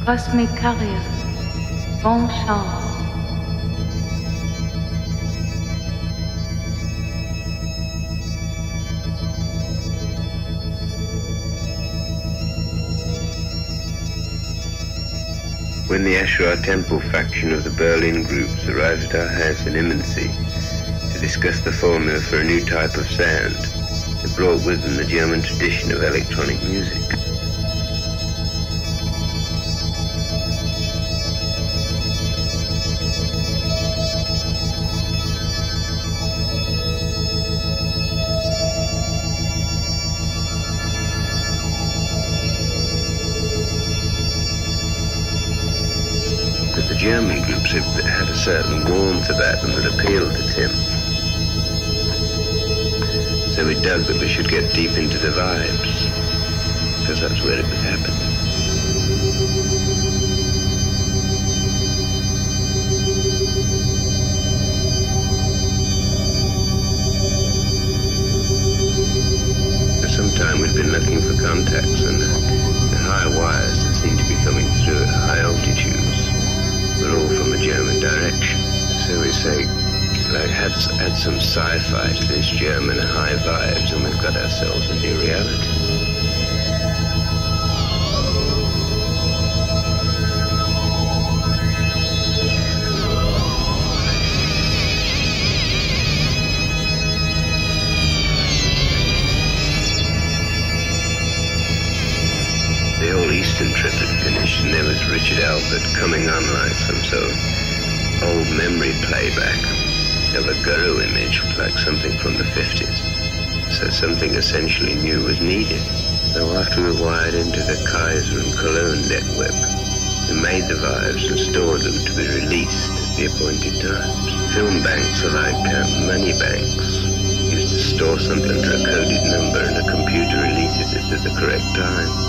Cosmic Carrier, bonne chance. When the Ashura Temple faction of the Berlin groups arrived at our house in Immensee to discuss the formula for a new type of sound, they brought with them the German tradition of electronic music. The German groups had a certain warmth about them that appealed to Tim. So we dug that we should get deep into the vibes, because that's where it was happening. For some time we'd been looking for contacts, and the high wires that seemed to be coming through at high altitudes were all from a German direction. So we say, like, add some sci-fi to this German high vibes and we've got ourselves a new reality. The whole Eastern trip had finished and there was Richard Albert coming on like some sort of old memory playback of a Guru image, like something from the 50s. So something essentially new was needed. So after we wired into the Kaiser and Cologne network, we made the vibes and stored them to be released at the appointed times. Film banks are like money banks. You used to store something under a coded number and a computer releases it at the correct time.